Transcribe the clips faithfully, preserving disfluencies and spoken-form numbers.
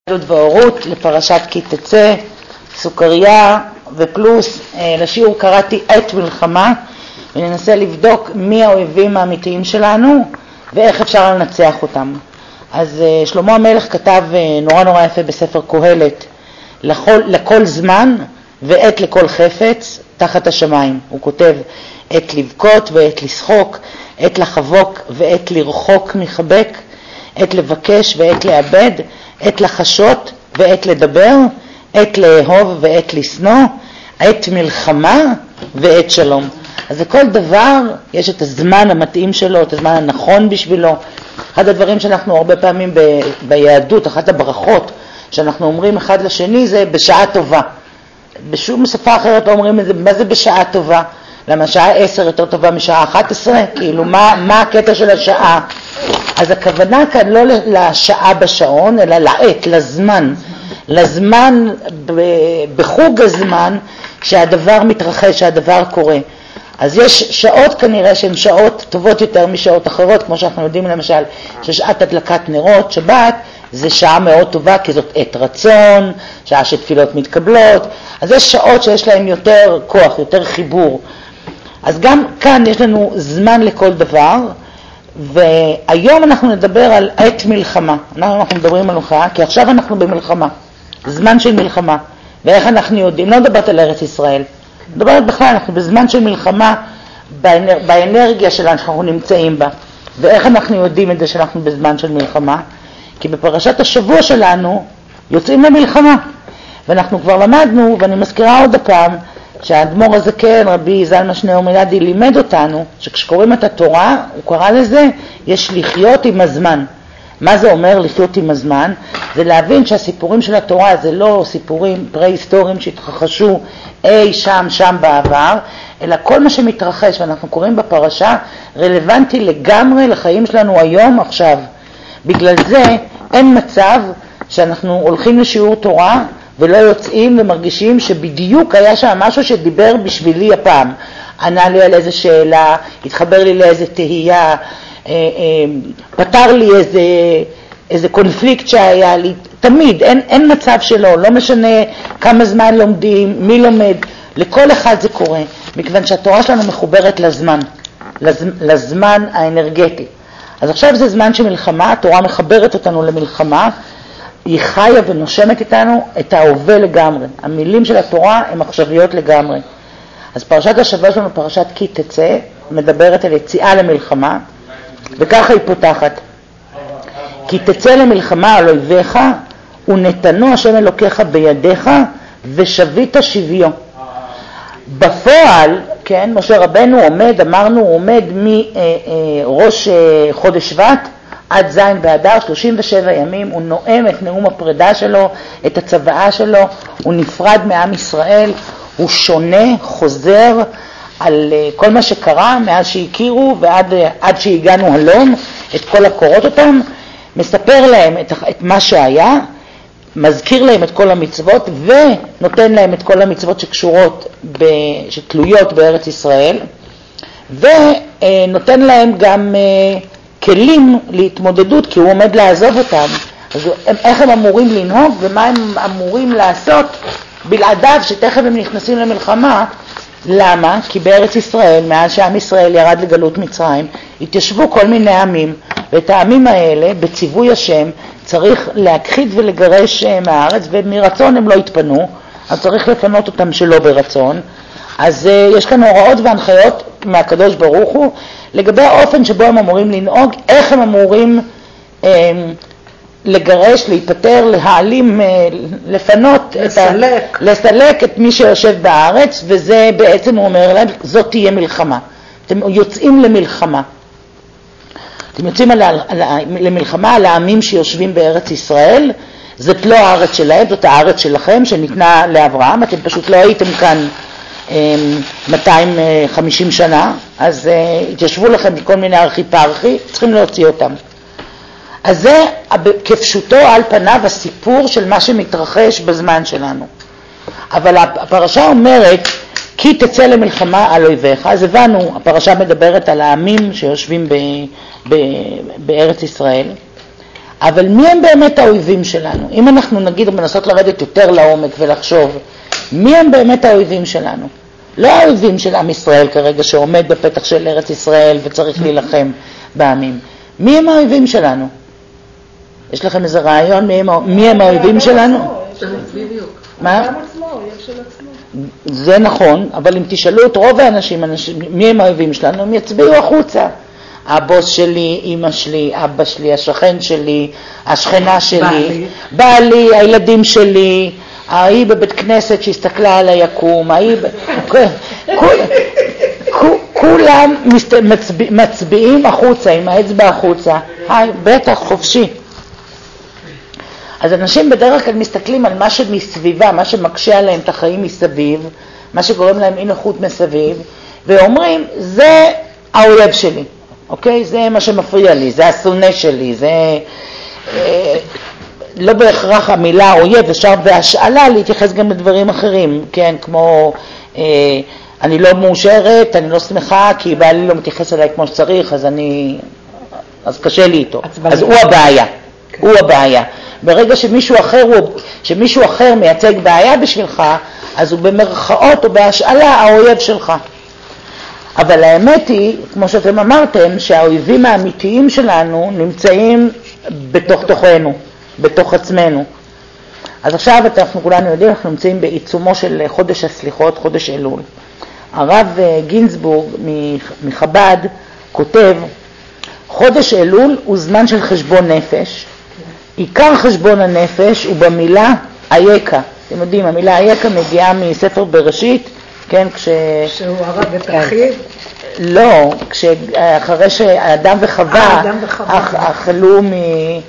והורות לפרשת כי תצא, סוכריה ופלוס. לשיעור קראתי עת מלחמה, וננסה לבדוק מי האויבים האמיתיים שלנו ואיך אפשר לנצח אותם. אז שלמה המלך כתב נורא נורא יפה בספר קהלת, לכל, לכל זמן ועת לכל חפץ תחת השמיים. הוא כותב עת לבכות ועת לשחוק, עת לחבוק ועת לרחוק מחבק, עת לבקש ועת לאבד, עת לחשות ועת לדבר, עת לאהוב ועת לשנוא, עת מלחמה ועת שלום. אז לכל דבר יש את הזמן המתאים שלו, את הזמן הנכון בשבילו. אחד הדברים שאנחנו הרבה פעמים ב- ביהדות, אחת הברכות שאנחנו אומרים אחד לשני זה בשעה טובה. בשום שפה אחרת לא אומרים את זה, מה זה בשעה טובה? למה שעה עשר יותר טובה משעה אחת עשרה? כאילו מה, מה הקטע של השעה? אז הכוונה כאן לא לשעה בשעון, אלא לעת, לזמן. לזמן, בחוג הזמן שהדבר מתרחש, שהדבר קורה. אז יש שעות כנראה שהן שעות טובות יותר משעות אחרות, כמו שאנחנו יודעים למשל ששעת הדלקת נרות, שבת, זה שעה מאוד טובה כי זאת עת רצון, שעה שתפילות מתקבלות. אז יש שעות שיש להן יותר כוח, יותר חיבור. אז גם כאן יש לנו זמן לכל דבר, והיום אנחנו נדבר על עת מלחמה. אנחנו, אנחנו מדברים על מלחמה, כי עכשיו אנחנו במלחמה, זמן של מלחמה. ואיך אנחנו יודעים? לא מדברת על ארץ ישראל, מדברת בכלל, אנחנו בזמן של מלחמה, באנר, באנרגיה שלנו שאנחנו נמצאים בה. ואיך אנחנו יודעים את זה שאנחנו בזמן של מלחמה? כי בפרשת השבוע שלנו יוצאים למלחמה. ואנחנו כבר למדנו, ואני מזכירה עוד הפעם, שהאדמו"ר הזקן, רבי זלמן שניאור מלאדי, לימד אותנו שכשקוראים את התורה, הוא קרא לזה, יש לחיות עם הזמן. מה זה אומר לחיות עם הזמן? זה להבין שהסיפורים של התורה זה לא סיפורים פרה-היסטוריים שהתרחשו אי שם שם בעבר, אלא כל מה שמתרחש ואנחנו קוראים בפרשה רלוונטי לגמרי לחיים שלנו היום עכשיו. בגלל זה אין מצב שאנחנו הולכים לשיעור תורה ולא יוצאים ומרגישים שבדיוק היה שם משהו שדיבר בשבילי הפעם. ענה לי על איזה שאלה, התחבר לי לאיזה תהייה, פתר לי איזה, איזה קונפליקט שהיה לי. תמיד, אין, אין מצב שלא, לא משנה כמה זמן לומדים, מי לומד, לכל אחד זה קורה. מכיוון שהתורה שלנו מחוברת לזמן, לז, לזמן האנרגטי. אז עכשיו זה זמן של מלחמה, התורה מחברת אותנו למלחמה, היא חיה ונושמת איתנו את ההווה לגמרי. המילים של התורה הן עכשוויות לגמרי. אז פרשת השבוע שלנו, פרשת כי תצא, מדברת על יציאה למלחמה, וככה היא פותחת. כי תצא למלחמה על אויביך, ונתנו השם אלוקיך בידיך, ושבית שביו. בפועל, כן, משה רבנו עומד, אמרנו, הוא עומד מראש חודש שבט, עד זין באדר, שלושים ושבע ימים, הוא נואם את נאום הפרידה שלו, את הצוואה שלו, הוא נפרד מעם ישראל, הוא שונה, חוזר על כל מה שקרה מאז שהכירו ועד עד שהגענו הלום, את כל הקורות אותם, מספר להם את, את מה שהיה, מזכיר להם את כל המצוות ונותן להם את כל המצוות שקשורות, ב, שתלויות בארץ ישראל, ונותן להם גם כלים להתמודדות, כי הוא עומד לעזוב אותם. אז איך הם אמורים לנהוג ומה הם אמורים לעשות בלעדיו שתכף הם נכנסים למלחמה. למה? כי בארץ ישראל, מאז שעם ישראל ירד לגלות מצרים, התיישבו כל מיני עמים, ואת העמים האלה בציווי השם צריך להכחיד ולגרש מהארץ, ומרצון הם לא התפנו, אז צריך לפנות אותם שלא ברצון. אז יש כאן הוראות והנחיות מהקדוש ברוך הוא לגבי האופן שבו הם אמורים לנהוג, איך הם אמורים אה, לגרש, להיפטר, להעלים, אה, לפנות, לסלק. את ה, לסלק את מי שיושב בארץ, וזה בעצם הוא אומר להם, זאת תהיה מלחמה. אתם יוצאים למלחמה. אתם יוצאים על, על, על, למלחמה על העמים שיושבים בארץ ישראל, זאת לא הארץ שלהם, זאת הארץ שלכם שניתנה לאברהם, אתם פשוט לא הייתם כאן מאתיים וחמישים שנה, אז התיישבו לכם כל מיני ארכיפרכי, צריכים להוציא אותם. אז זה כפשוטו על פניו הסיפור של מה שמתרחש בזמן שלנו. אבל הפרשה אומרת, כי תצא למלחמה על אויביך, אז הבנו, הפרשה מדברת על העמים שיושבים ב, ב, בארץ ישראל, אבל מי הם באמת האויבים שלנו? אם אנחנו נגיד מנסות לרדת יותר לעומק ולחשוב, מי הם באמת האויבים שלנו? לא האויבים של עם ישראל כרגע שעומד בפתח של ארץ ישראל וצריך להילחם בעמים. מי הם האויבים שלנו? יש לכם איזה רעיון מי הם, מי הם האויבים שלנו? מה? גם עצמו, יש של עצמו. זה נכון, אבל אם תשאלו את רוב האנשים, אנשים, מי הם האויבים שלנו, הם יצביעו החוצה. הבוס שלי, אמא שלי, אבא שלי, השכן שלי, השכנה שלי, בעלי, בעלי הילדים שלי, ההיא בבית כנסת שהסתכלה על היקום, ההיא... כולם מצביעים החוצה, עם האצבע החוצה. היי, בטח, חופשי. אז אנשים בדרך כלל מסתכלים על מה שמסביבה, מה שמקשה עליהם את החיים מסביב, מה שגורם להם אי נוחות מסביב, ואומרים, זה האויב שלי, אוקיי? זה מה שמפריע לי, זה השונא שלי, זה... אה, לא בהכרח המילה אויב, אפשר בהשאלה להתייחס גם לדברים אחרים, כן? כמו, אה, אני לא מאושרת, אני לא שמחה, כי בעלי לא מתייחס אליי כמו שצריך, אז אני... אז קשה לי איתו. אז הוא הבעיה, הוא הבעיה. ברגע שמישהו אחר, הוא, שמישהו אחר מייצג בעיה בשבילך, אז הוא במרכאות או בהשאלה האויב שלך. אבל האמת היא, כמו שאתם אמרתם, שהאויבים האמיתיים שלנו נמצאים בתוך תוכנו, בתוך עצמנו. אז עכשיו אנחנו כולנו יודעים, אנחנו נמצאים בעיצומו של חודש הסליחות, חודש אלול. הרב גינסבורג מחב"ד כותב, חודש אלול הוא זמן של חשבון נפש. עיקר חשבון הנפש הוא במילה איקה. אתם יודעים, המילה איקה מגיעה מספר בראשית, כן, כש... שהוא הרג את אחיו? לא, אחרי שהאדם וחווה אכלו מ...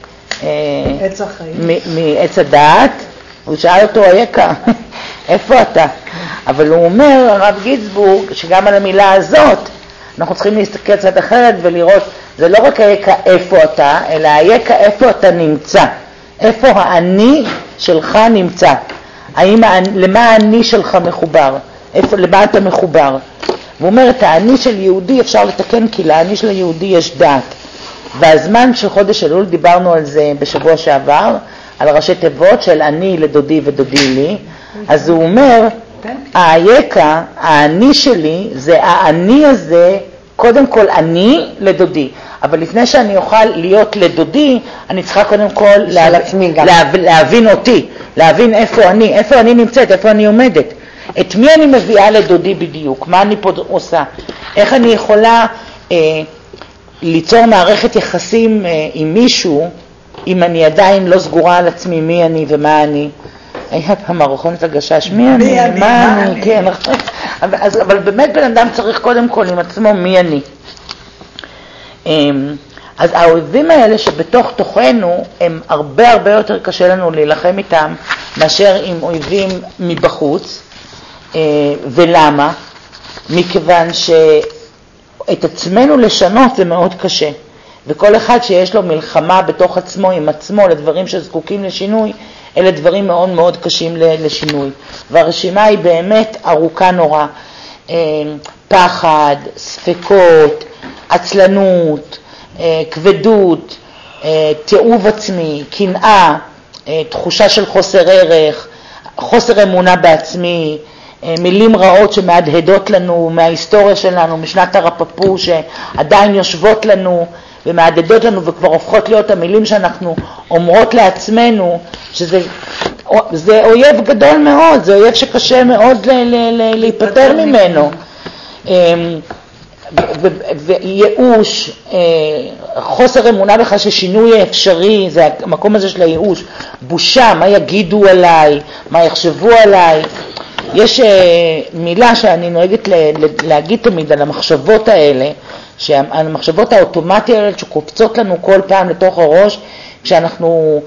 עץ החיים. מעץ הדעת, הוא שאל אותו איקה, איפה אתה? אבל הוא אומר, הרב גינסבורג, שגם על המילה הזאת, אנחנו צריכים להסתכל קצת אחרת ולראות, זה לא רק איקה איפה אתה, אלא איקה איפה אתה נמצא. איפה האני שלך נמצא. האם, למה האני שלך מחובר? איפה, למה אתה מחובר? והוא אומר, את האני של יהודי אפשר לתקן, כי לאני של יהודי יש דעת. והזמן של חודש אלול, דיברנו על זה בשבוע שעבר, על ראשי תיבות של אני לדודי ודודי לי. אז הוא אומר, האיקה, האני שלי, זה האני הזה, קודם כל אני לדודי. אבל לפני שאני אוכל להיות לדודי, אני צריכה קודם כל לה... לה... להבין אותי, להבין איפה אני, איפה אני נמצאת, איפה אני עומדת. את מי אני מביאה לדודי בדיוק, מה אני פה עושה, איך אני יכולה אה, ליצור מערכת יחסים אה, עם מישהו, אם אני עדיין לא סגורה על עצמי מי אני ומה אני. היה המערכונת הגשש, מי אני, מי אני, מה אני, אני, כן. אז, אבל באמת בן אדם צריך קודם כל עם עצמו מי אני. אז האויבים האלה שבתוך תוכנו, הם הרבה הרבה יותר קשה לנו להילחם איתם, מאשר עם אויבים מבחוץ. ולמה? מכיוון שאת עצמנו לשנות זה מאוד קשה. וכל אחד שיש לו מלחמה בתוך עצמו, עם עצמו, לדברים שזקוקים לשינוי, אלה דברים מאוד מאוד קשים לשינוי. והרשימה היא באמת ארוכה נורא. פחד, ספקות, עצלנות, כבדות, תיעוב עצמי, קנאה, תחושה של חוסר ערך, חוסר אמונה בעצמי, מילים רעות שמהדהדות לנו מההיסטוריה שלנו, משנת הרפפו שעדיין יושבות לנו ומהדהדות לנו וכבר הופכות להיות המילים שאנחנו אומרות לעצמנו, שזה זה אויב גדול מאוד, זה אויב שקשה מאוד להיפטר ממנו. וייאוש, חוסר אמונה בכלל ששינוי אפשרי, זה המקום הזה של הייאוש, בושה, מה יגידו עליי, מה יחשבו עליי. יש מילה שאני נוהגת להגיד תמיד על המחשבות האלה, המחשבות האוטומטיות האלה שקופצות לנו כל פעם לתוך הראש, כשאנחנו,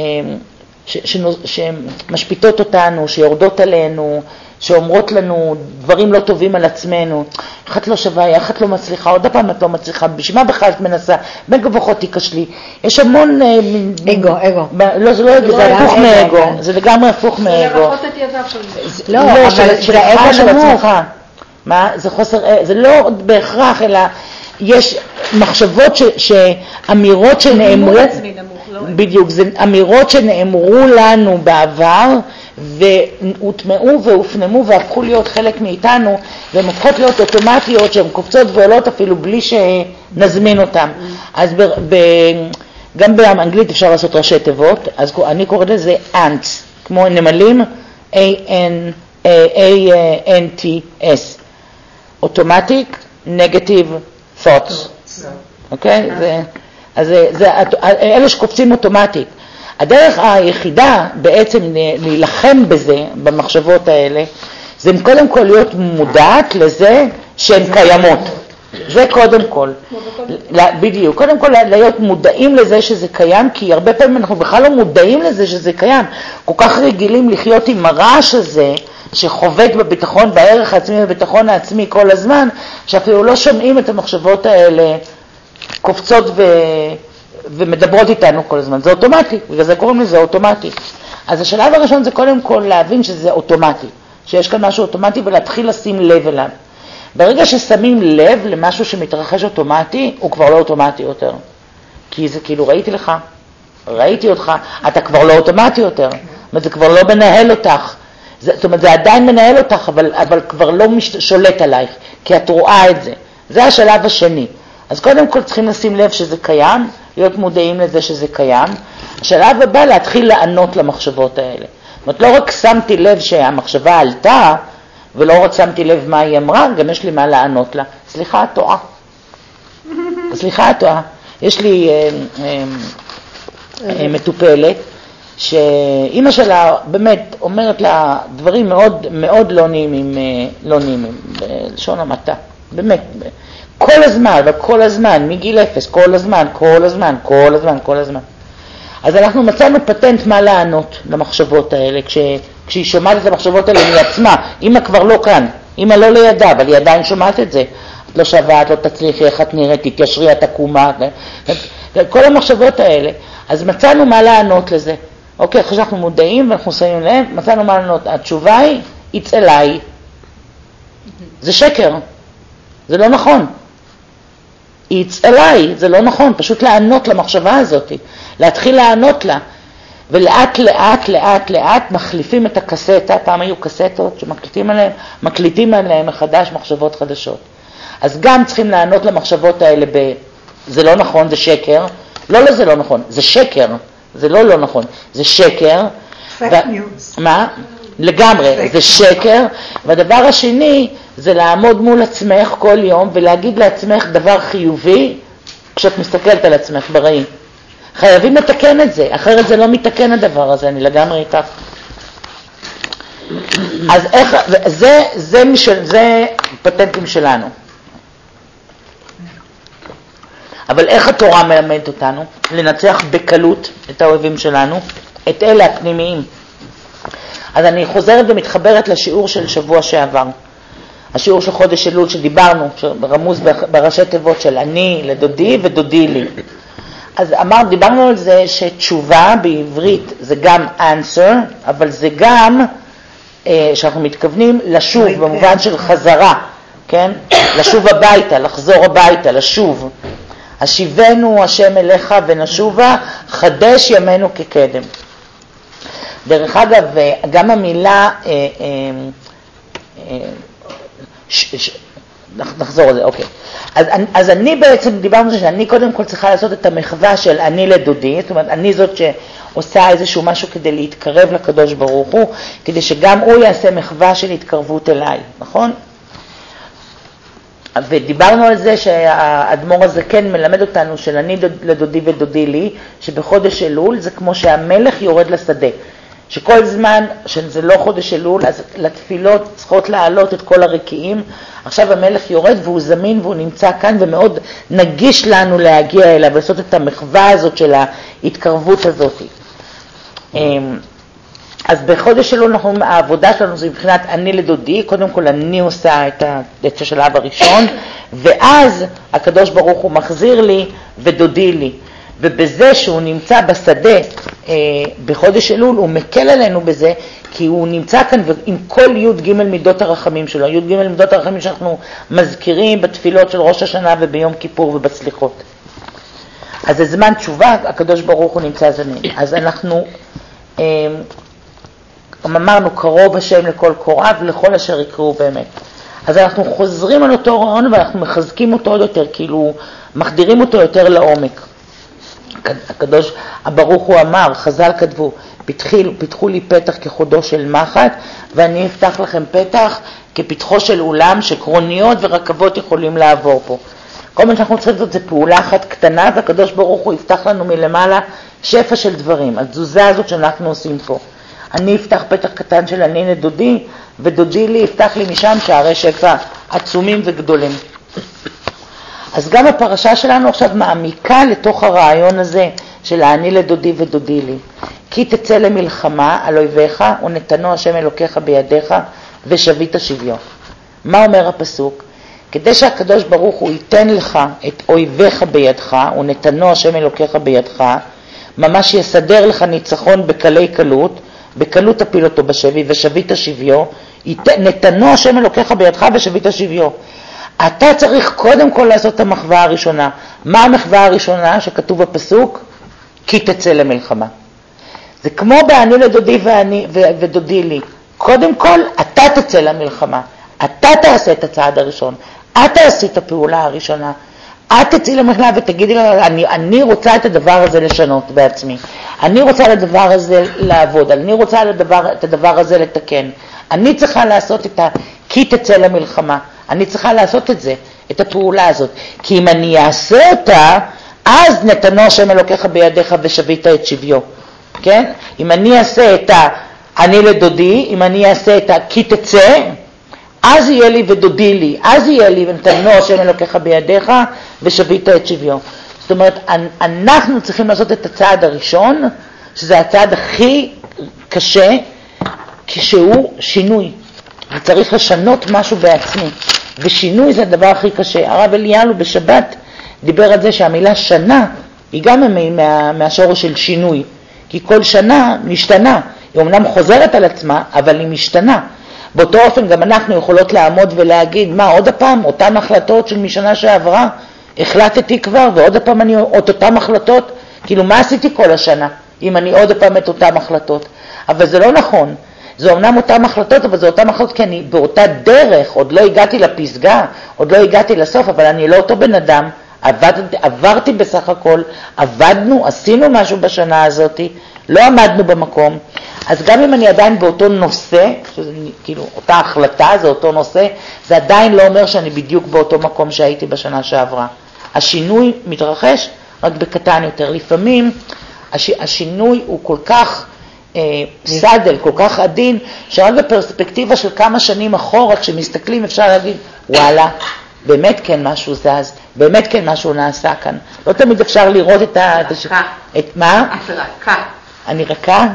שמשפיטות אותנו, שיורדות עלינו, שאומרות לנו דברים לא טובים על עצמנו, אחת לא שווה, אחת לא מצליחה, עוד הפעם את לא מצליחה, בשביל מה בכלל את מנסה, בין גבוהות תיכשלי. יש המון... אגו, אגו. לא, זה לא אגו, זה הפוך מאגו, זה לגמרי הפוך מאגו. זה לרחות את ידיו של זה. לא, אבל של האגו של עצמך. מה? זה חוסר, זה לא בהכרח, אלא יש מחשבות, אמירות שנאמרו... בדיוק, זה אמירות שנאמרו לנו בעבר, והוטמעו והופנמו והפכו להיות חלק מאיתנו, והן הופכות להיות אוטומטיות שהן קופצות ועולות אפילו בלי שנזמין אותן. אז ב, ב, גם באנגלית אפשר לעשות ראשי תיבות, אז אני קוראת לזה ants, כמו נמלים, A N T S, Automatic Negative Thoughts, אוקיי? זה, אז זה, זה, אלה שקופצים אוטומטית. הדרך היחידה בעצם להילחם בזה, במחשבות האלה, זה קודם כל להיות מודעת לזה שהן קיימות. זה קודם כל. בדיוק. קודם כל להיות מודעים לזה שזה קיים, כי הרבה פעמים אנחנו בכלל לא מודעים לזה שזה קיים. כל כך רגילים לחיות עם הרעש הזה, שחובט בביטחון, בערך העצמי ובביטחון העצמי כל הזמן, שאפילו לא שומעים את המחשבות האלה קופצות ו... ומדברות איתנו כל הזמן. זה אוטומטי, בגלל זה קוראים לזה אוטומטי. אז השלב הראשון זה קודם כל להבין שזה אוטומטי, שיש כאן משהו אוטומטי ולהתחיל לשים לב אליו. ברגע ששמים לב למשהו שמתרחש אוטומטי, הוא כבר לא אוטומטי יותר. כי זה כאילו ראיתי לך, ראיתי אותך, אתה כבר לא אוטומטי יותר. זאת אומרת, זה כבר לא מנהל אותך. זה, זאת אומרת, זה עדיין מנהל אותך, אבל, אבל כבר לא מש, שולט עלייך, כי את רואה את זה. זה השלב השני. אז קודם כל צריכים לשים לב שזה קיים, להיות מודעים לזה שזה קיים. השלב הבא להתחיל לענות למחשבות האלה. זאת אומרת, לא רק שמתי לב שהמחשבה עלתה, ולא רק שמתי לב מה היא אמרה, גם יש לי מה לענות לה. סליחה, את טועה. סליחה, את טועה. יש לי אה, אה, אה, מטופלת, שאימא שלה באמת אומרת לה דברים מאוד, מאוד לא נעימים, לא נעימים, בלשון המעטה. באמת. כל הזמן, וכל הזמן, מגיל אפס, כל הזמן, כל הזמן, כל הזמן, כל הזמן. אז אנחנו מצאנו פטנט מה לענות למחשבות האלה, כש, כשהיא שומעת את המחשבות האלה מעצמה, אמא כבר לא כאן, אמא לא לידה, אבל היא עדיין שומעת את זה. את לא שווה, את לא תצליחי, איך את נראית, תתיישרי, את עקומה, כל המחשבות האלה. אז מצאנו מה לענות לזה. אוקיי, אחרי שאנחנו מודעים ואנחנו שמים לב, מצאנו מה לענות. התשובה היא, it's אליי. זה שקר, זה לא נכון. it's אליי, זה לא נכון, פשוט לענות למחשבה הזאת, להתחיל לענות לה, ולאט לאט לאט לאט מחליפים את הקסטה, פעם היו קסטות שמקליטים עליהם, מקליטים עליהם מחדש מחשבות חדשות. אז גם צריכים לענות למחשבות האלה ב, זה לא נכון, זה שקר, לא, לא זה לא נכון, זה שקר, זה לא לא נכון, זה שקר. פייק ניוז. מה? לגמרי, זה שקר. והדבר השני זה לעמוד מול עצמך כל יום ולהגיד לעצמך דבר חיובי כשאת מסתכלת על עצמך בראי. חייבים לתקן את זה, אחרת זה לא מתקן הדבר הזה, אני לגמרי איתך. אז איך, זה, זה, משל, זה פטנטים שלנו. אבל איך התורה מלמדת אותנו? לנצח בקלות את האויבים שלנו, את אלה הפנימיים. אז אני חוזרת ומתחברת לשיעור של שבוע שעבר. השיעור של חודש אלול שדיברנו, רמוז בראשי תיבות של אני לדודי ודודי לי. אז אמר, דיברנו על זה שתשובה בעברית זה גם answer, אבל זה גם, אה, שאנחנו מתכוונים לשוב, במובן של חזרה, כן? לשוב הביתה, לחזור הביתה, לשוב. השיבנו השם אליך ונשובה, חדש ימינו כקדם. דרך אגב, גם המילה, אה, אה, אה, ש, ש, נחזור על זה, אוקיי. אז, אז אני בעצם, דיברנו שאני קודם כל צריכה לעשות את המחווה של אני לדודי, זאת אומרת, אני זאת שעושה איזשהו משהו כדי להתקרב לקדוש ברוך הוא, כדי שגם הוא יעשה מחווה של התקרבות אליי, נכון? ודיברנו על זה שהאדמו"ר הזה כן מלמד אותנו של אני לדודי ודודי לי, שבחודש אלול זה כמו שהמלך יורד לשדה. שכל זמן שזה לא חודש אלול, אז לתפילות צריכות להעלות את כל הרקיעים. עכשיו המלך יורד והוא זמין והוא נמצא כאן ומאוד נגיש לנו להגיע אליו ולעשות את המחווה הזאת של ההתקרבות הזאת. אז בחודש אלול אנחנו, העבודה שלנו זה מבחינת אני לדודי, קודם כל אני עושה את, ה, את השלב הראשון, ואז הקדוש ברוך הוא מחזיר לי ודודי לי. ובזה שהוא נמצא בשדה אה, בחודש אלול, הוא מקל עלינו בזה, כי הוא נמצא כאן עם כל י' ג' מידות הרחמים שלו, י' ג' מידות הרחמים שאנחנו מזכירים בתפילות של ראש השנה וביום כיפור ובסליחות. אז הזמן תשובה, הקדוש ברוך הוא נמצא זמין. אז אנחנו אמרנו, קרוב השם לכל קוראיו ולכל אשר יקראו באמת. אז אנחנו חוזרים על אותו רעיון ואנחנו מחזקים אותו עוד יותר, כאילו מחדירים אותו יותר לעומק. הקדוש ברוך הוא אמר, חז"ל כתבו, פתחו, פתחו לי פתח כחודו של מחט, ואני אפתח לכם פתח כפתחו של אולם שקרוניות ורכבות יכולים לעבור פה. כל מה שאנחנו צריכים לעשות זה פעולה אחת קטנה, והקדוש ברוך הוא יפתח לנו מלמעלה שפע של דברים. התזוזה הזאת שאנחנו עושים פה. אני אפתח פתח קטן של אני לדודי, ודודי לי יפתח לי משם שערי שפע עצומים וגדולים. אז גם הפרשה שלנו עכשיו מעמיקה לתוך הרעיון הזה של אני לדודי ודודי לי. כי תצא למלחמה על אויביך ונתנו השם אלוקיך בידיך ושבית שוויון. מה אומר הפסוק? כדי שהקדוש ברוך הוא ייתן לך את אויביך בידך ונתנו השם אלוקיך בידך, ממש יסדר לך ניצחון בקלי קלות, בקלות תפיל אותו בשבי ושבית שוויו, נתנו השם אלוקיך בידך ושבית שוויו. אתה צריך קודם כל לעשות את המחווה הראשונה. מה המחווה הראשונה שכתוב בפסוק? כי תצא למלחמה. זה כמו באני לדודי ואני, ו, ודודי לי. קודם כל, אתה תצא למלחמה. אתה תעשה את הצעד הראשון. אתה תעשי את הפעולה הראשונה. את תצאי למלחמה ותגידי לה, אני, אני רוצה את הדבר הזה לשנות בעצמי. אני רוצה לדבר הזה לעבוד. אני רוצה לדבר, את הדבר הזה לתקן. אני צריכה לעשות את ה... כי תצא למלחמה. אני צריכה לעשות את זה, את הפעולה הזאת. כי אם אני אעשה אותה, אז נתנו השם אלוקיך בידיך ושבית את שוויו. כן? אם אני אעשה את ה... אני לדודי, אם אני אעשה את ה... כי תצא, אז יהיה לי ודודי לי, אז יהיה לי ונתנו השם אלוקיך בידיך ושבית את שוויו. זאת אומרת, אנחנו צריכים לעשות את הצעד הראשון, שזה הצעד הכי קשה, כשהוא שינוי. וצריך לשנות משהו בעצמי. ושינוי זה הדבר הכי קשה. הרב אליהו בשבת דיבר על זה שהמילה שנה היא גם מה, מהשורש של שינוי. כי כל שנה משתנה. היא אומנם חוזרת על עצמה, אבל היא משתנה. באותו אופן גם אנחנו יכולות לעמוד ולהגיד, מה עוד הפעם? אותן החלטות של משנה שעברה, החלטתי כבר, ועוד הפעם אני עוד אותן החלטות. כאילו מה עשיתי כל השנה? אם אני עוד הפעם את אותן החלטות. אבל זה לא נכון. זה אומנם אותם החלטות, אבל זה אותם החלטות, כי אני באותה דרך, עוד לא הגעתי לפסגה, עוד לא הגעתי לסוף, אבל אני לא אותו בן אדם, עבד, עברתי בסך הכל, עבדנו, עשינו משהו בשנה הזאת, לא עמדנו במקום. אז גם אם אני עדיין באותו נושא, שזה כאילו אותה החלטה, זה אותו נושא, זה עדיין לא אומר שאני בדיוק באותו מקום שהייתי בשנה שעברה. השינוי מתרחש רק בקטן יותר. לפעמים הש, השינוי הוא כל כך סדל, כל כך עדין, שרק בפרספקטיבה של כמה שנים אחורה, כשמסתכלים אפשר להגיד, וואלה, באמת כן משהו זז, באמת כן משהו נעשה כאן. לא תמיד אפשר לראות את ה... רכה. את מה? את רכה. אני רכה?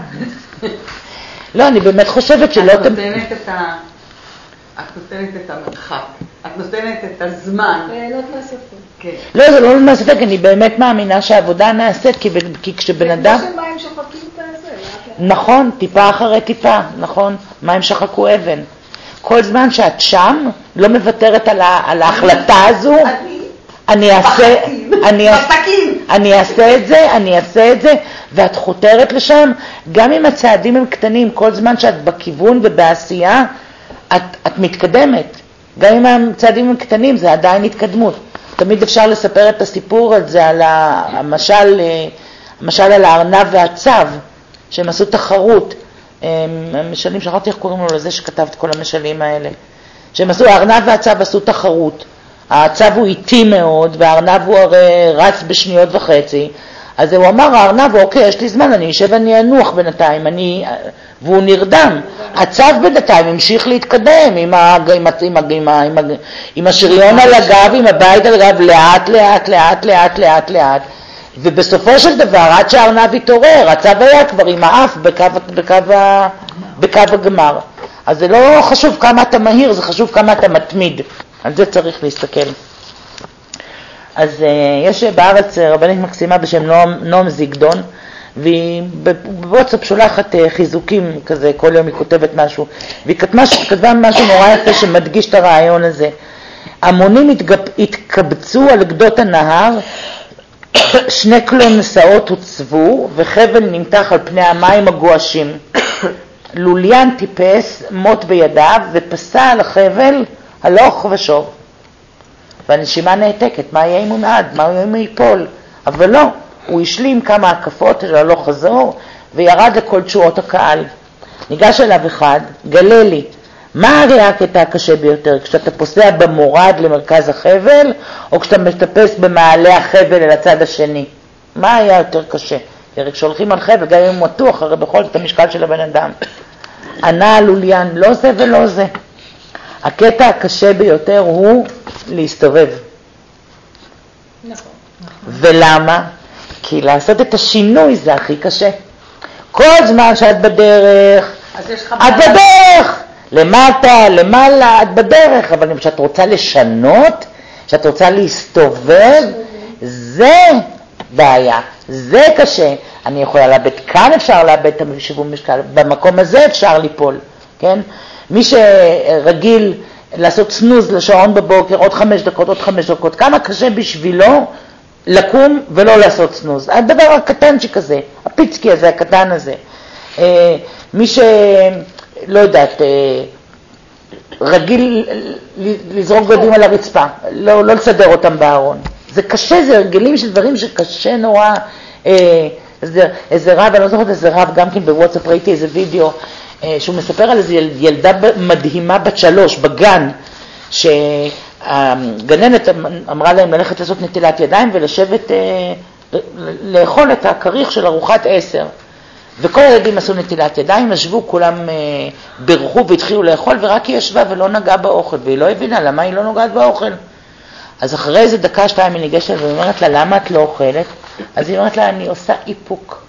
לא, אני באמת חושבת שלא... את נותנת את ה... את נותנת את המרחק, את נותנת את הזמן. ליהנות מהספק. לא, זה לא מהספק, אני באמת מאמינה שהעבודה נעשית, כי כשבן אדם... זה כמו שמים שוחקים את הזה. נכון, טיפה אחרי טיפה, נכון, מים שחקו אבן. כל זמן שאת שם, לא מוותרת על, ה, על ההחלטה הזו, אני אעשה, אני, אני אעשה את זה, אני אעשה את זה, ואת חותרת לשם, גם אם הצעדים הם קטנים, כל זמן שאת בכיוון ובעשייה, את, את מתקדמת. גם אם הצעדים הם קטנים, זה עדיין התקדמות. תמיד אפשר לספר את הסיפור על זה, על המשל, המשל על הארנב והצב, שהם עשו תחרות, המשלים, שכחתי איך קוראים לו לזה שכתב את כל המשלים האלה, שהם עשו, הארנב והצב עשו תחרות, הצב הוא איטי מאוד, והארנב הוא הרי רץ בשניות וחצי, אז הוא אמר, הארנב, אוקיי, יש לי זמן, אני אשב ואני אנוח בינתיים, אני... והוא נרדם. הצב בינתיים המשיך להתקדם עם, ה... עם, ה... עם, ה... עם, ה... עם, ה... עם השריון על הגב, עם הבית על הגב, לאט, לאט, לאט, לאט, לאט, לאט. ובסופו של דבר, עד שהארנב התעורר, הצב היה כבר עם האף בקו, בקו, בקו הגמר. אז זה לא חשוב כמה אתה מהיר, זה חשוב כמה אתה מתמיד. על זה צריך להסתכל. אז uh, יש בארץ רבנית מקסימה בשם נועם, נועם זיגדון, והיא בוואטסאפ שולחת uh, חיזוקים כזה, כל יום היא כותבת משהו, והיא כתבה, כתבה משהו נורא יפה שמדגיש את הרעיון הזה. המונים התגב, התקבצו על גדות הנהר, שני כלונסאות הוצבו וחבל נמתח על פני המים הגועשים. לוליין טיפס מוט בידיו ופסע על החבל הלוך ושוב. והנשימה נעתקת, מה יהיה אם הוא מעד, מה יהיה אם הוא ייפול? אבל לא, הוא השלים כמה הקפות של הלוך חזור וירד לכל תשואות הקהל. ניגש אליו אחד, גלה לי, מה הרי הקטע הקשה ביותר, כשאתה פוסע במורד למרכז החבל, או כשאתה מטפס במעלה החבל אל הצד השני? מה היה יותר קשה? הרי כשהולכים על חבל, גם אם הוא מתוח, הרי בכל זאת המשקל של הבן אדם. ענה הלוליין, לא זה ולא זה. הקטע הקשה ביותר הוא להסתובב. נכון. ולמה? כי לעשות את השינוי זה הכי קשה. כל זמן שאת בדרך, את בדרך, למטה, למעלה, את בדרך, אבל אם שאת רוצה לשנות, שאת רוצה להסתובב, זה בעיה, זה קשה. אני יכולה לאבד כאן, אפשר לאבד את שיווי משקל, במקום הזה אפשר ליפול, כן? מי שרגיל לעשות סנוז לשעון בבוקר, עוד חמש דקות, עוד חמש דקות, כמה קשה בשבילו לקום ולא לעשות סנוז. הדבר הקטן שכזה, הפיצקי הזה, הקטן הזה. מי שלא יודעת, רגיל לזרוק בגדים על הרצפה, לא, לא לסדר אותם בארון. זה קשה, זה הרגלים של דברים שקשה נורא. איזה, איזה רב, אני לא זוכרת איזה רב, גם כן בוואטסאפ ראיתי איזה וידאו, שהוא מספר על איזו ילדה מדהימה בת שלוש בגן, שהגננת אמרה להם ללכת לעשות נטילת ידיים ולשבת לאכול את הכריך של ארוחת עשר. וכל הילדים עשו נטילת ידיים, ישבו, כולם ברחו והתחילו לאכול, ורק היא ישבה ולא נגעה באוכל, והיא לא הבינה למה היא לא נוגעת באוכל. אז אחרי איזה דקה, שתיים, היא ניגשת ואומרת לה, למה את לא אוכלת? אז היא אומרת לה, אני עושה איפוק.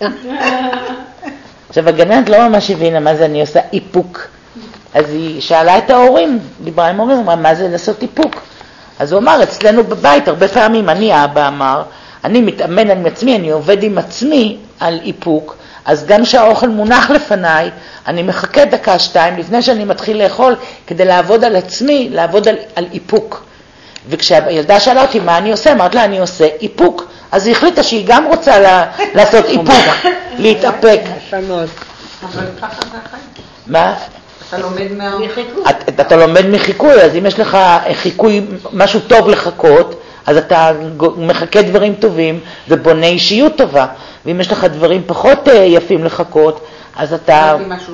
עכשיו, הגננת לא ממש הבינה מה זה אני עושה איפוק. אז היא שאלה את ההורים, דיברה עם ההורים, אמרה, מה זה לעשות איפוק? אז הוא אמר, אצלנו בבית, הרבה פעמים, אני, האבא אמר, אני מתאמן עם עצמי, אני עובד עם עצמי על איפוק, אז גם שהאוכל מונח לפניי, אני מחכה דקה שתיים, לפני שאני מתחיל לאכול, כדי לעבוד על עצמי, לעבוד על, על איפוק. וכשהילדה שאלה אותי מה אני עושה, אמרת לה, אני עושה איפוק. אז היא החליטה שהיא גם רוצה לה, לעשות איפוק, להתאפק. אבל ככה זה החיים. מה? אתה לומד מחיקוי. אתה, אתה לומד מחיקוי, אז אם יש לך חיקוי, משהו טוב לחכות, אז אתה מחכה דברים טובים ובונה אישיות טובה. ואם יש לך דברים פחות יפים לחכות, אז אתה... אמרתי משהו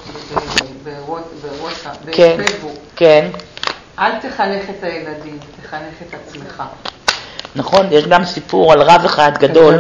בוואטסאפ, בפייסבוק. כן. אל תחנך את הילדים, תחנך את עצמך. נכון, יש גם סיפור על רב אחד גדול.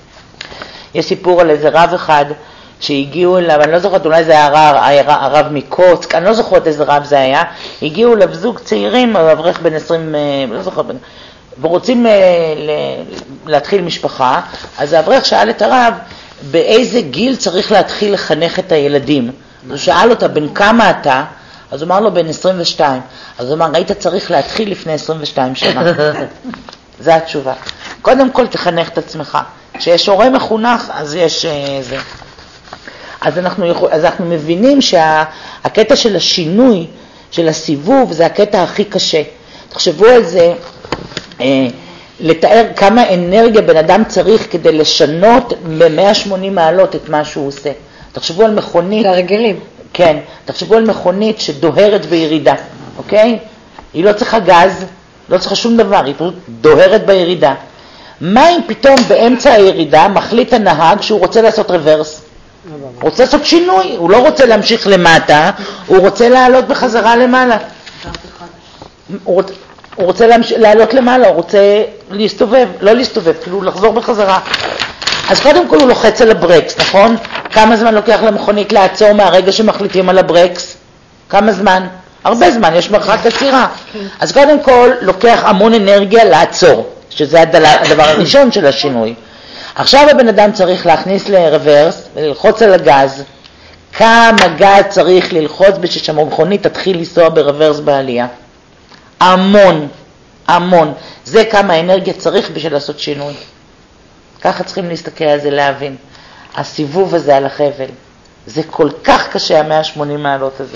יש סיפור על איזה רב אחד שהגיעו אליו, אני לא זוכרת, אולי זה היה הרב, הרב מקוצק, אני לא זוכרת איזה רב זה היה. הגיעו אליו זוג צעירים, אברך בן עשרים, לא זוכרת, ורוצים להתחיל משפחה. אז האברך שאל את הרב, באיזה גיל צריך להתחיל לחנך את הילדים? הוא שאל אותה, בין כמה אתה? אז הוא אמר לו, בין עשרים ושתיים. אז הוא אמר, היית צריך להתחיל לפני עשרים ושתיים שנה. זו התשובה. קודם כל תחנך את עצמך. כשיש הורה מחונך, אז יש זה. אז אנחנו, יכול, אז אנחנו מבינים שהקטע של השינוי, של הסיבוב, זה הקטע הכי קשה. תחשבו על זה, אה, לתאר כמה אנרגיה בן אדם צריך כדי לשנות ב-מאה ושמונים מעלות את מה שהוא עושה. תחשבו על מכונית. הרגלים. כן, תחשבו על מכונית שדוהרת בירידה, אוקיי? היא לא צריכה גז, לא צריכה שום דבר, היא פשוט דוהרת בירידה. מה אם פתאום באמצע הירידה מחליט הנהג שהוא רוצה לעשות רוורס? הוא רוצה לעשות שינוי, הוא לא רוצה להמשיך למטה, הוא רוצה לעלות בחזרה למעלה. הוא רוצה, הוא רוצה להמש... לעלות למעלה, הוא רוצה להסתובב, לא להסתובב, כאילו לחזור בחזרה. אז קודם כל הוא לוחץ על הברקס, נכון? כמה זמן לוקח למכונית לעצור מהרגע שמחליטים על הברקס? כמה זמן? הרבה זמן, יש מרחק עצירה. אז קודם כל לוקח המון אנרגיה לעצור, שזה הדבר הראשון של השינוי. עכשיו הבן אדם צריך להכניס לרוורס וללחוץ על הגז. כמה גז צריך ללחוץ בשביל שהמכונית תתחיל לנסוע ברוורס בעלייה? המון, המון. זה כמה אנרגיה צריך בשביל לעשות שינוי. ככה צריכים להסתכל על זה, להבין. הסיבוב הזה על החבל, זה כל כך קשה, ה-מאה ושמונים מעלות הזה.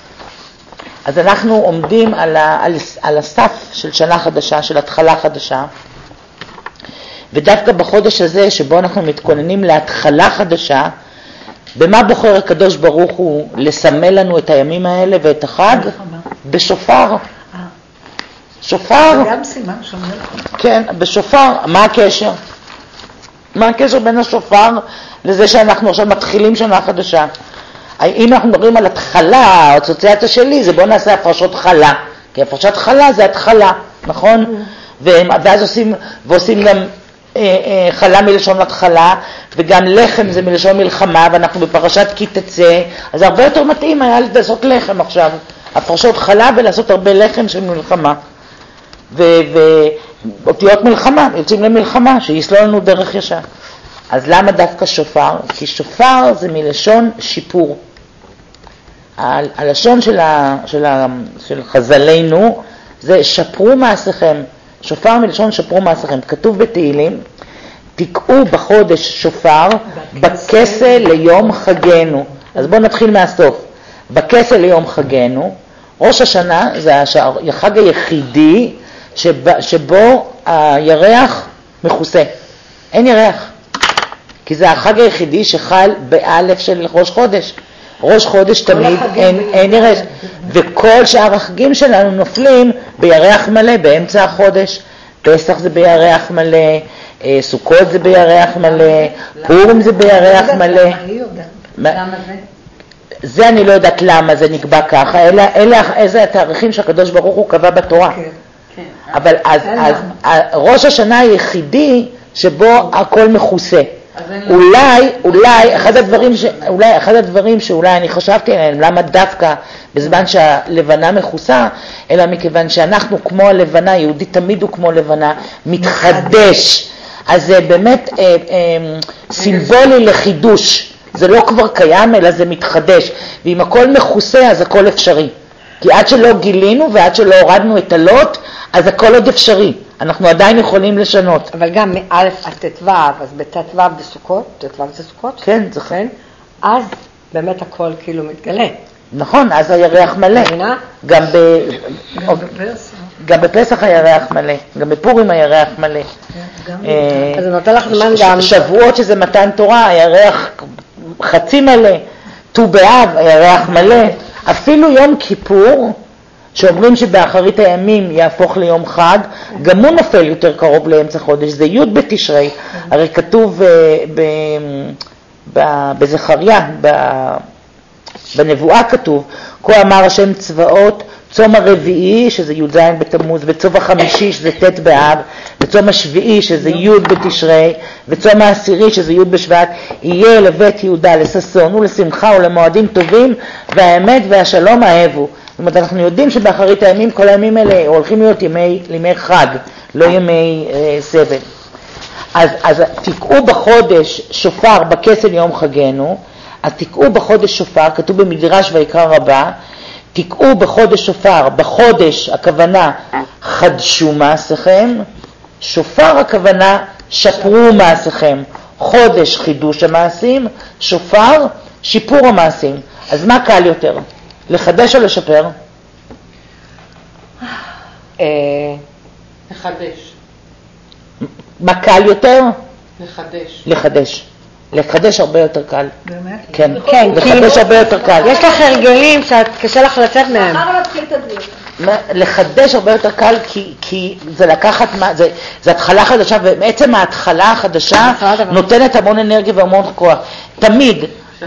אז אנחנו עומדים על, ה, על, על הסף של שנה חדשה, של התחלה חדשה, ודווקא בחודש הזה שבו אנחנו מתכוננים להתחלה חדשה, במה בוחר הקדוש ברוך הוא לסמל לנו את הימים האלה ואת החג? בשופר. שופר. זה גם סימן שומר. כן, בשופר. מה הקשר? מה הקשר בין השופר לזה שאנחנו עכשיו מתחילים שנה חדשה? אם אנחנו מדברים על התחלה, האסוציאציה שלי זה בוא נעשה הפרשות חלה. כי הפרשת חלה זה התחלה, נכון? ואז עושים, ועושים גם חלה מלשון התחלה, וגם לחם זה מלשון מלחמה, ואנחנו בפרשת כי תצא, אז הרבה יותר מתאים היה לעשות לחם עכשיו, הפרשות חלה ולעשות הרבה לחם של מלחמה, ואותיות מלחמה, יוצאים למלחמה, שיסלול לנו דרך ישר. אז למה דווקא שופר? כי שופר זה מלשון שיפור. הלשון של, ה, של, ה, של חז"לינו זה שפרו מעשיכם. שופר מלשון שפרו מעשיכם. כתוב בתהילים, תקעו בחודש שופר בכסה ליום חגנו. אז בואו נתחיל מהסוף. בכסה ליום חגנו, ראש השנה זה החג היחידי שבו, שבו הירח מכוסה. אין ירח. כי זה החג היחידי שחל באלף של ראש חודש. ראש חודש תמיד אין, אין ירח. וכל שאר החגים שלנו נופלים בירח מלא באמצע החודש. פסח זה בירח מלא, סוכות זה בירח מלא, פורים זה בירח מלא. למה זה? זה אני לא יודעת למה זה נקבע ככה, אלא, אלא איזה התאריכים שהקדוש ברוך הוא קבע בתורה. אבל אז, אז ראש השנה היחידי שבו הכל מכוסה. אולי, אולי, אחד הדברים, ש, אולי, אחד הדברים שאולי אני חשבתי עליהם, למה דווקא בזמן שהלבנה מכוסה, אלא מכיוון שאנחנו כמו הלבנה, יהודי תמיד הוא כמו לבנה, מתחדש. אז זה באמת אה, אה, סימבולי לחידוש. זה לא כבר קיים, אלא זה מתחדש. ואם הכל מכוסה, אז הכל אפשרי. כי עד שלא גילינו ועד שלא הורדנו את הלוט, אז הכל עוד אפשרי. אנחנו עדיין יכולים לשנות. אבל גם מא' עד ט"ו, אז בט"ו בסוכות, ט"ו זה סוכות? כן, זה כן. אז באמת הכל כאילו מתגלה. נכון, אז הירח מלא. גם ב... גם בפסח. גם בפסח הירח מלא, גם בפורים הירח מלא. אז זה נותן לך זמן גם... שבועות שזה מתן תורה, הירח חצי מלא, ט"ו באב, הירח מלא. אפילו יום כיפור, שאומרים שבאחרית הימים יהפוך ליום חג, גם הוא נופל יותר קרוב לאמצע חודש, זה י' בתשרי. הרי כתוב בזכריה, בנבואה כתוב, כה אמר השם צבאות, צום הרביעי שזה י"ז בתמוז, וצום החמישי שזה ט' באב, וצום השביעי שזה י' בתשרי, וצום העשירי שזה י' בשבט, יהיה לבית יהודה לששון ולשמחה ולמועדים טובים, והאמת והשלום אהבו. זאת אומרת, אנחנו יודעים שבאחרית הימים, כל הימים האלה הולכים להיות ימי, ימי חג, לא ימי אה, סבל. אז, אז תקעו בחודש שופר בכסל יום חגנו, אז תקעו בחודש שופר, כתוב במדרש ויקרא רבה, תקעו בחודש שופר, בחודש הכוונה חדשו מעשיכם, שופר הכוונה שפרו מעשיכם, חודש חידוש המעשים, שופר שיפור המעשים. אז מה קל יותר? לחדש או לשפר? לחדש. מה קל יותר? לחדש. לחדש. לחדש הרבה יותר קל. באמת? כן, כן, לחדש הרבה יותר קל. יש לך הרגלים שקשה לך לצאת מהם. מחר נתחיל את הדיוק. לחדש הרבה יותר קל כי, כי זה לקחת, זה, זה התחלה חדשה, ובעצם ההתחלה החדשה נותנת המון אנרגיה והמון כוח. תמיד.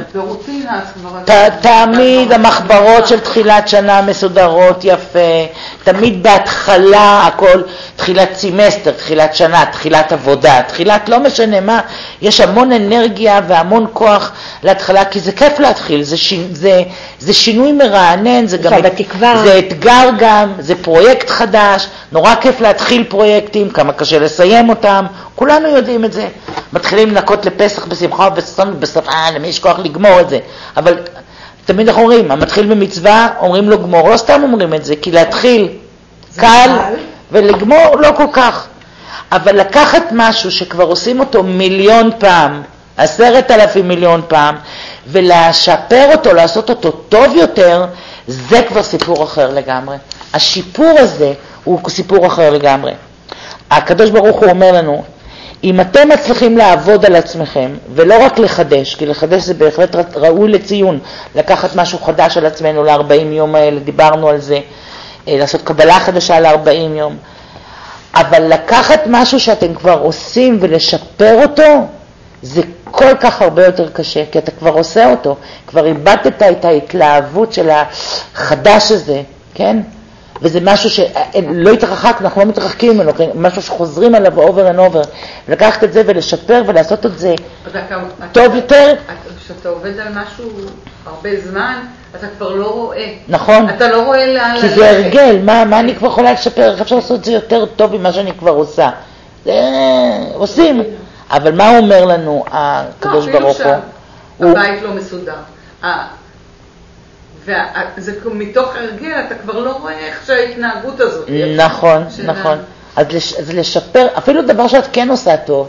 תמיד המחברות של תחילת שנה מסודרות יפה, תמיד בהתחלה הכל, תחילת סמסטר, תחילת שנה, תחילת עבודה, תחילת לא משנה מה, יש המון אנרגיה והמון כוח להתחלה, כי זה כיף להתחיל, זה, ש... זה, זה שינוי מרענן, זה גם זה אתגר גם, זה פרויקט חדש, נורא כיף להתחיל פרויקטים, כמה קשה לסיים אותם, כולנו יודעים את זה. מתחילים לנקות לפסח בשמחה ובששון ובשפה, למי יש כוח לגמור את זה. אבל תמיד אנחנו אומרים, המתחיל במצווה, אומרים לו גמור, לא סתם אומרים את זה, כי להתחיל קל ולגמור לא כל כך. אבל לקחת משהו שכבר עושים אותו מיליון פעם, עשרת אלפים מיליון פעם, ולשפר אותו, לעשות אותו טוב יותר, זה כבר סיפור אחר לגמרי. השיפור הזה הוא סיפור אחר לגמרי. הקדוש ברוך הוא אומר לנו, אם אתם מצליחים לעבוד על עצמכם, ולא רק לחדש, כי לחדש זה בהחלט ראוי לציון, לקחת משהו חדש על עצמנו ל-ארבעים יום האלה, דיברנו על זה, לעשות קבלה חדשה ל-ארבעים יום, אבל לקחת משהו שאתם כבר עושים ולשפר אותו, זה כל כך הרבה יותר קשה, כי אתה כבר עושה אותו, כבר איבדת את ההתלהבות של החדש הזה, כן? וזה משהו שלא יתרחק, אנחנו לא מתרחקים ממנו, משהו שחוזרים עליו over and over, לקחת את זה ולשפר ולעשות את זה טוב יותר. כשאתה עובד על משהו הרבה זמן, אתה כבר לא רואה. נכון. אתה לא רואה לאן ללכת. כי זה הרגל, מה, מה אני כבר יכולה לשפר? איך אפשר לעשות את זה יותר טוב ממה שאני כבר עושה? זה עושים. אבל מה הוא אומר לנו, הקדוש ברוך הוא? הבית לא מסודר. וזה מתוך הרגל, אתה כבר לא רואה איך שההתנהגות הזאת. נכון, נכון. אז לשפר, אפילו דבר שאת כן עושה טוב,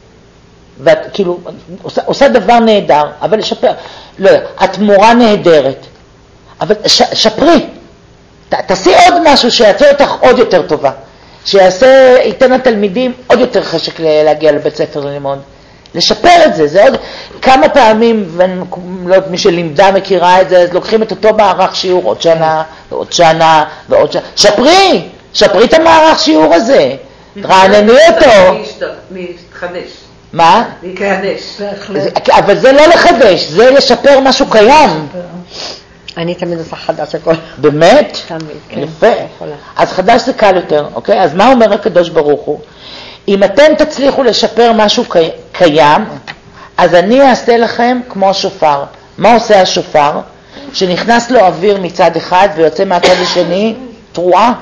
ואת כאילו עושה, עושה דבר נהדר, אבל לשפר, לא, את מורה נהדרת, אבל ש, שפרי, ת, תעשי עוד משהו שיעשה אותך עוד יותר טובה, שיעשה, ייתן לתלמידים עוד יותר חשק להגיע לבית ספר ללמוד. לשפר את זה, זה עוד כמה פעמים, ואני לא יודעת, מי שלימדה מכירה את זה, אז לוקחים את אותו מערך שיעור עוד שנה, ועוד שנה, ועוד שנה, שפרי, שפרי את המערך שיעור הזה, רענני אותו. להתחדש. מה? להתחדש. אבל זה לא לחדש, זה לשפר משהו קיים. אני תמיד עושה חדש הכל. באמת? תמיד, כן. יפה. אז חדש זה קל יותר, אוקיי? אז מה אומר הקדוש ברוך הוא? אם אתם תצליחו לשפר משהו קיים, אז אני אעשה לכם כמו השופר. מה עושה השופר? שנכנס לו אוויר מצד אחד ויוצא מהצד השני תרועה.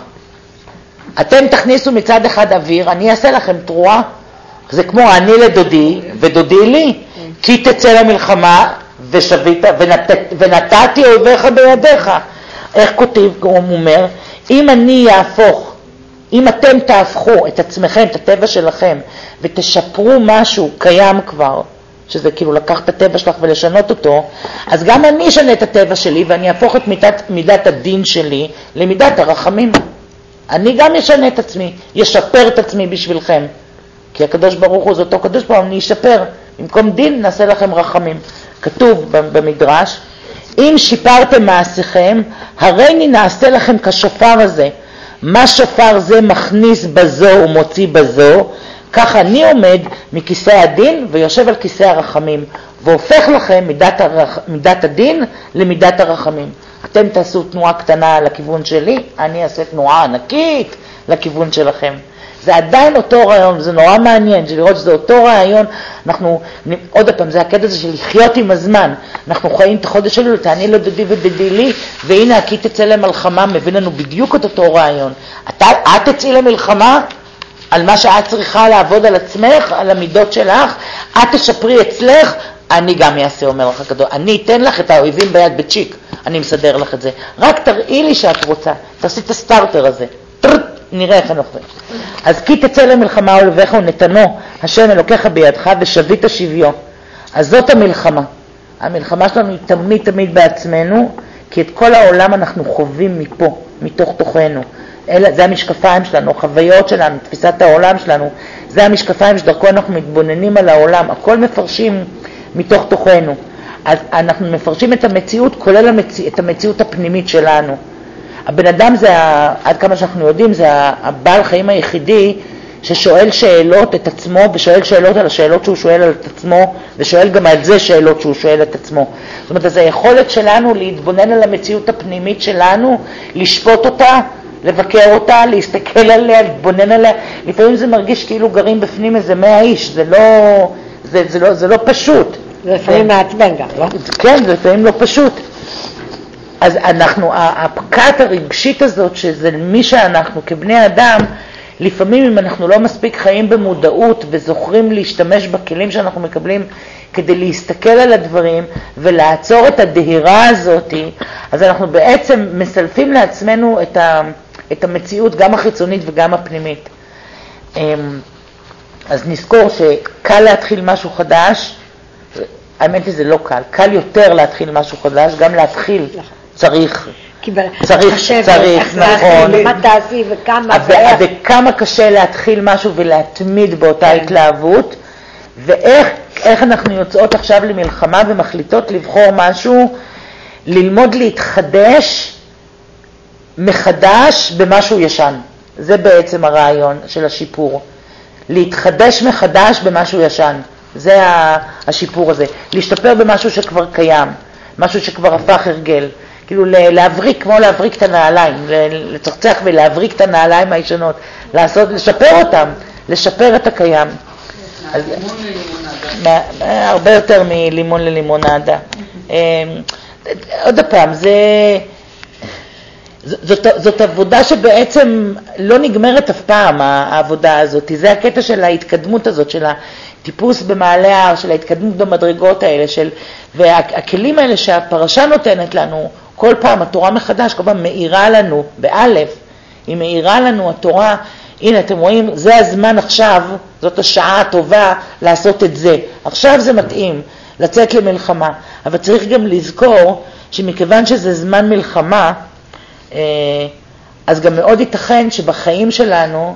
אתם תכניסו מצד אחד אוויר, אני אעשה לכם תרועה. זה כמו אני לדודי ודודי לי. כי תצא למלחמה ושבית, ונת, ונתתי אויביך בידיך. איך כותב? הוא אומר, אם אני יהפוך, אם אתם תהפכו את עצמכם, את הטבע שלכם, ותשפרו משהו קיים כבר, שזה כאילו לקח את הטבע שלך ולשנות אותו, אז גם אני אשנה את הטבע שלי, ואני אהפוך את מידת, מידת הדין שלי למידת הרחמים. אני גם אשנה את עצמי, ישפר את עצמי בשבילכם. כי הקדוש ברוך הוא זה אותו קדוש ברוך הוא, אני אשפר. במקום דין נעשה לכם רחמים. כתוב במדרש, אם שיפרתם מעשיכם, הרי נעשה לכם כשופר הזה. מה שופר זה מכניס בזו ומוציא בזו, כך אני עומד מכיסא הדין ויושב על כיסא הרחמים, והופך לכם מידת, הרח... מידת הדין למידת הרחמים. אתם תעשו תנועה קטנה לכיוון שלי, אני אעשה תנועה ענקית לכיוון שלכם. זה עדיין אותו רעיון, זה נורא מעניין, לראות שזה אותו רעיון, אנחנו, עוד פעם, זה הקטע הזה של לחיות עם הזמן, אנחנו חיים את החודש שלנו, תעני לו דודי ודדי לי, והנה הכי תצא למלחמה, מביא לנו בדיוק את אותו רעיון. אתה, את תצאי למלחמה על מה שאת צריכה לעבוד על עצמך, על המידות שלך, את תשפרי אצלך, אני גם אעשה, אומר לך כדור, אני אתן לך את האויבים ביד בצ'יק, אני מסדר לך את זה, רק תראי לי שאת רוצה, תעשי את הסטארטר הזה, נראה איך אנחנו. אז כי תצא למלחמה אויביך ונתנו השם אלוקיך בידך ושבית שביו. אז זאת המלחמה. המלחמה שלנו היא תמיד תמיד בעצמנו, כי את כל העולם אנחנו חווים מפה, מתוך תוכנו. אלה, זה המשקפיים שלנו, חוויות שלנו, תפיסת העולם שלנו. זה המשקפיים שדרכו אנחנו מתבוננים על העולם. הכל מפרשים מתוך תוכנו. אז אנחנו מפרשים את המציאות, כולל המציא, את המציאות הפנימית שלנו. הבן אדם זה, עד כמה שאנחנו יודעים, זה הבעל חיים היחידי ששואל שאלות את עצמו, ושואל שאלות על השאלות שהוא שואל על את עצמו, ושואל גם על זה שאלות שהוא שואל את עצמו. זאת אומרת, אז היכולת שלנו להתבונן על המציאות הפנימית שלנו, לשפוט אותה, לבקר אותה, להסתכל עליה, להתבונן עליה. לפעמים זה מרגיש כאילו גרים בפנים איזה מאה איש, זה לא, זה, זה לא, זה לא פשוט. זה לפעמים מעצבן גם, לא? כן, זה לפעמים לא פשוט. אז אנחנו, הפקעת הרגשית הזאת, שזה מי שאנחנו כבני אדם, לפעמים אם אנחנו לא מספיק חיים במודעות וזוכרים להשתמש בכלים שאנחנו מקבלים כדי להסתכל על הדברים ולעצור את הדהירה הזאת, אז אנחנו בעצם מסלפים לעצמנו את, ה, את המציאות גם החיצונית וגם הפנימית. אז נזכור שקל להתחיל משהו חדש, האמת היא זה לא קל, קל יותר להתחיל משהו חדש, גם להתחיל צריך, צריך, צריך, נכון. מה תעשי וכמה ואיך. וכמה קשה להתחיל משהו ולהתמיד באותה התלהבות, ואיך איך אנחנו יוצאות עכשיו למלחמה ומחליטות לבחור משהו, ללמוד להתחדש מחדש במשהו ישן. זה בעצם הרעיון של השיפור. להתחדש מחדש במשהו ישן. זה השיפור הזה. להשתפר במשהו שכבר קיים, משהו שכבר הפך הרגל. כאילו להבריק, כמו להבריק את הנעליים, לצחצח ולהבריק את הנעליים הישנות, לעשות, לשפר אותם, לשפר את הקיים. אז, הרבה יותר מלימון ללימונדה. עוד פעם, זה, זאת, זאת עבודה שבעצם לא נגמרת אף פעם, העבודה הזאת. זה הקטע של ההתקדמות הזאת, של הטיפוס במעלה ההר, של ההתקדמות במדרגות האלה, של, והכלים האלה שהפרשה נותנת לנו, כל פעם התורה מחדש, כל פעם מאירה לנו, באלף, היא מאירה לנו התורה, הנה אתם רואים, זה הזמן עכשיו, זאת השעה הטובה לעשות את זה. עכשיו זה מתאים לצאת למלחמה, אבל צריך גם לזכור שמכיוון שזה זמן מלחמה, אז גם מאוד ייתכן שבחיים שלנו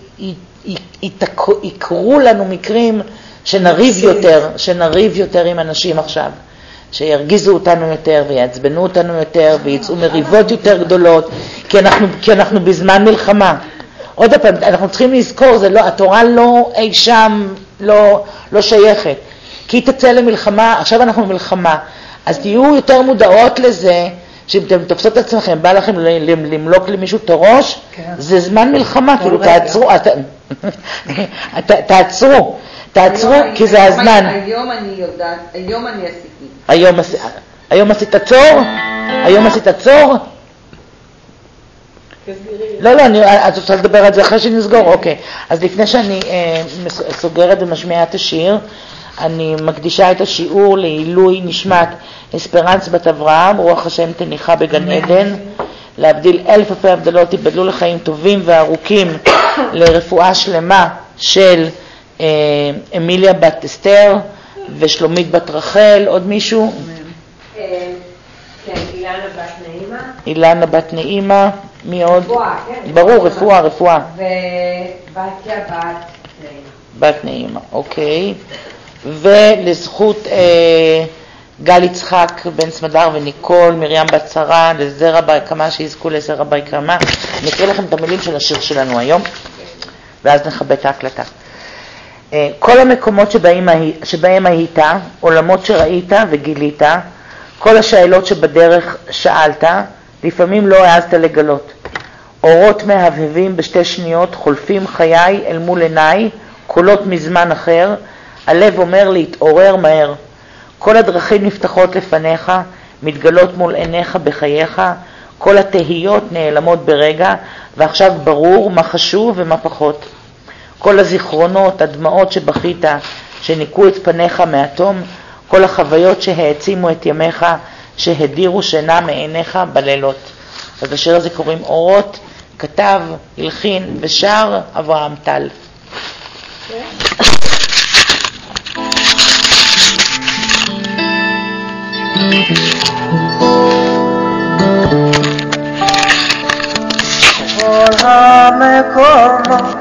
יקרו לנו מקרים שנריב יותר, שנריב יותר עם אנשים עכשיו. שירגיזו אותנו יותר ויעצבנו אותנו יותר ויצאו מריבות יותר גדולות, כי אנחנו, כי אנחנו בזמן מלחמה. עוד פעם, אנחנו צריכים לזכור, זה לא, התורה לא אי שם, לא, לא שייכת. כי היא תצא למלחמה, עכשיו אנחנו במלחמה, אז תהיו יותר מודעות לזה, שאם אתם תופסות את עצמכם, בא לכם למלוק למישהו את הראש, זה זמן מלחמה, כאילו תעצרו, תעצרו. תעצרו, כי זה הזמן. היום אני יודעת, היום אני עשיתי. היום, היום עשית צור? היום עשית צור? לא, לא, אני, את רוצה לדבר על זה אחרי שנסגור? אוקיי. אז לפני שאני אה, סוגרת ומשמיעה את השיר, אני מקדישה את השיעור לעילוי נשמת אספרנס בת אברהם, רוח השם תניחה בגן עדן, להבדיל אלף אלפי הבדלות, תיבדלו לחיים טובים וארוכים, לרפואה שלמה של אמיליה בת אסתר ושלומית בת רחל. עוד מישהו? כן, אילנה בת נעימה. אילנה בת נעימה. מי עוד? רפואה, כן. ברור, רפואה, רפואה. ובתיה בת נעימה. בת נעימה, אוקיי. ולזכות אה, גל יצחק בן סמדר וניקול, מרים בת שרה, לזרע ברקמה, שיזכו לזרע ברקמה. נקריא לכם את המילים של השיר שלנו היום, ואז נחבק את ההקלטה. כל המקומות שבהם, שבהם היית, עולמות שראית וגילית, כל השאלות שבדרך שאלת, לפעמים לא העזת לגלות. אורות מהבהבים בשתי שניות, חולפים חיי אל מול עיניי, קולות מזמן אחר, הלב אומר להתעורר מהר. כל הדרכים נפתחות לפניך, מתגלות מול עיניך בחייך, כל התהיות נעלמות ברגע, ועכשיו ברור מה חשוב ומה פחות. כל הזיכרונות, הדמעות שבכית, שניקו את פניך מהתום, כל החוויות שהעצימו את ימיך, שהדירו שינה מעיניך בלילות. אז השיר הזה קוראים אורות, כתב, הלחין ושר אברהם טל. כל המקומות